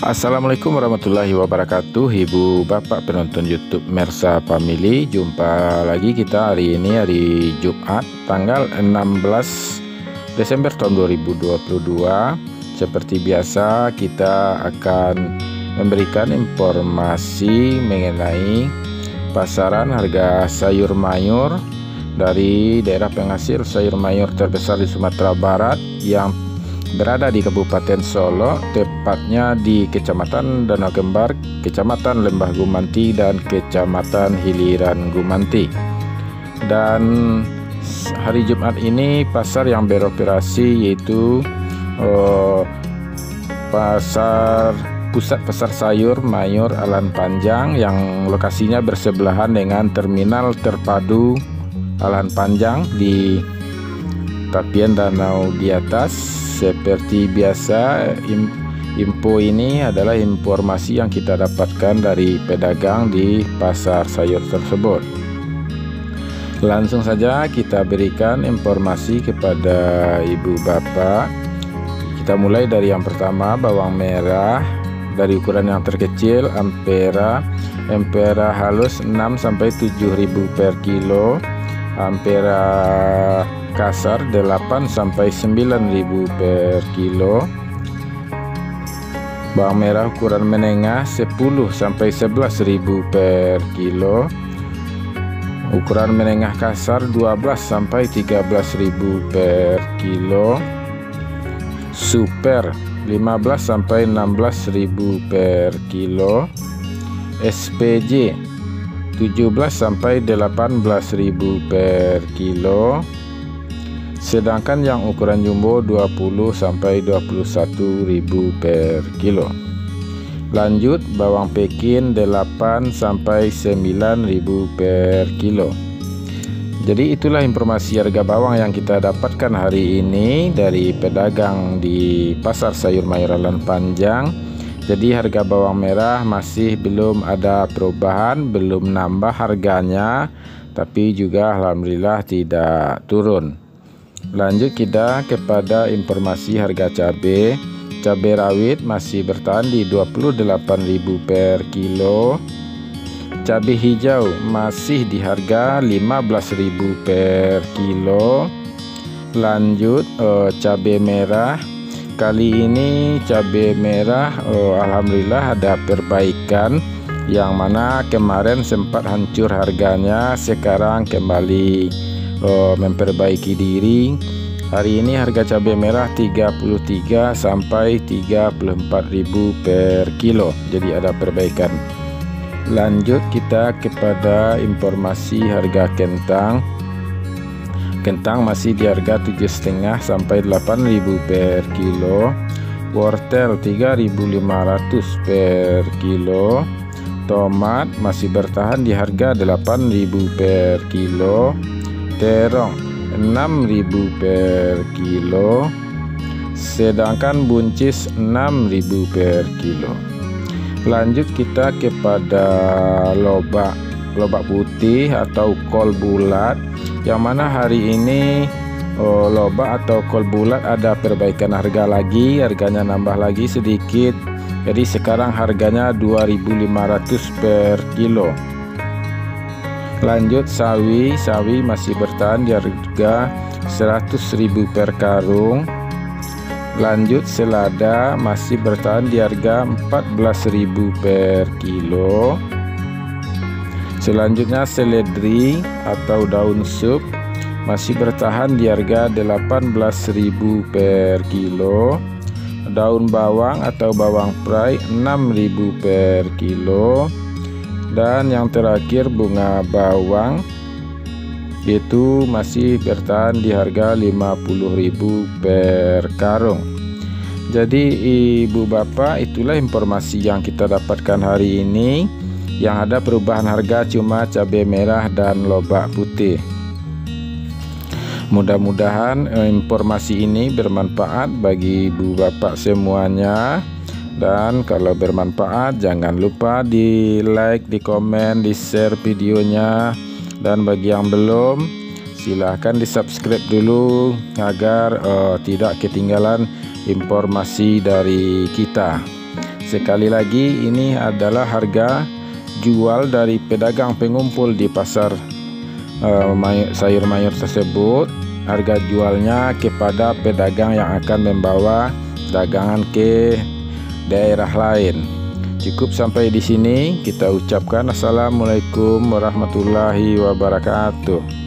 Assalamualaikum warahmatullahi wabarakatuh, Ibu Bapak penonton YouTube Mersa Family. Jumpa lagi kita hari ini, hari Jumat tanggal 16 Desember tahun 2022. Seperti biasa kita akan memberikan informasi mengenai pasaran harga sayur mayur dari daerah penghasil sayur mayur terbesar di Sumatera Barat yang berada di Kabupaten Solo, tepatnya di Kecamatan Danau Kembar, Kecamatan Lembah Gumanti, dan Kecamatan Hiliran Gumanti. Dan hari Jumat ini pasar yang beroperasi yaitu pusat pasar sayur mayur Alan Panjang yang lokasinya bersebelahan dengan terminal terpadu Alan Panjang di tepian danau di atas. Seperti biasa, info ini adalah informasi yang kita dapatkan dari pedagang di pasar sayur tersebut. Langsung saja kita berikan informasi kepada ibu bapak. Kita mulai dari yang pertama, bawang merah dari ukuran yang terkecil ampera halus 6-7.000 per kilo, ampera kasar 8-9.000 per kilo. Bawang merah ukuran menengah 10-11.000 per kilo, ukuran menengah kasar 12-13.000 per kilo, super 15-16.000 per kilo, SPJ 17-18.000 per kilo, sedangkan yang ukuran jumbo 20-21.000 per kilo. Lanjut, bawang Pekin 8-9.000 per kilo. Jadi itulah informasi harga bawang yang kita dapatkan hari ini dari pedagang di pasar sayur mayur Alan Panjang. Jadi harga bawang merah masih belum ada perubahan, belum nambah harganya, tapi juga alhamdulillah tidak turun. Lanjut kita kepada informasi harga cabai. Cabai rawit masih bertahan di 28.000 per kilo. Cabai hijau masih di harga 15.000 per kilo. Lanjut cabai merah. Kali ini cabai merah alhamdulillah ada perbaikan, yang mana kemarin sempat hancur harganya, sekarang kembali memperbaiki diri. Hari ini harga cabai merah 33-34.000 per kilo, jadi ada perbaikan. Lanjut kita kepada informasi harga kentang. Kentang masih di harga 7,5-8.000 per kilo. Wortel 3.500 per kilo. Tomat masih bertahan di harga 8.000 per kilo. Terong 6.000 per kilo, sedangkan buncis 6.000 per kilo. Lanjut kita kepada lobak putih atau kol bulat, yang mana hari ini lobak atau kol bulat ada perbaikan harga lagi, harganya nambah lagi sedikit, jadi sekarang harganya 2.500 per kilo. Lanjut sawi masih bertahan di harga 100.000 per karung. Lanjut selada masih bertahan di harga 14.000 per kilo. Selanjutnya seledri atau daun sup masih bertahan di harga 18.000 per kilo. Daun bawang atau bawang prai 6.000 per kilo. Dan yang terakhir bunga bawang itu masih bertahan di harga 50.000 per karung. Jadi ibu bapak, itulah informasi yang kita dapatkan hari ini. Yang ada perubahan harga cuma cabai merah dan lobak putih. Mudah-mudahan informasi ini bermanfaat bagi ibu bapak semuanya. Dan kalau bermanfaat jangan lupa di like, di komen, di share videonya. Dan bagi yang belum, silahkan di subscribe dulu agar tidak ketinggalan informasi dari kita. Sekali lagi, ini adalah harga jual dari pedagang pengumpul di pasar sayur mayur tersebut. Harga jualnya kepada pedagang yang akan membawa dagangan ke daerah lain. Cukup sampai di sini, kita ucapkan assalamualaikum warahmatullahi wabarakatuh.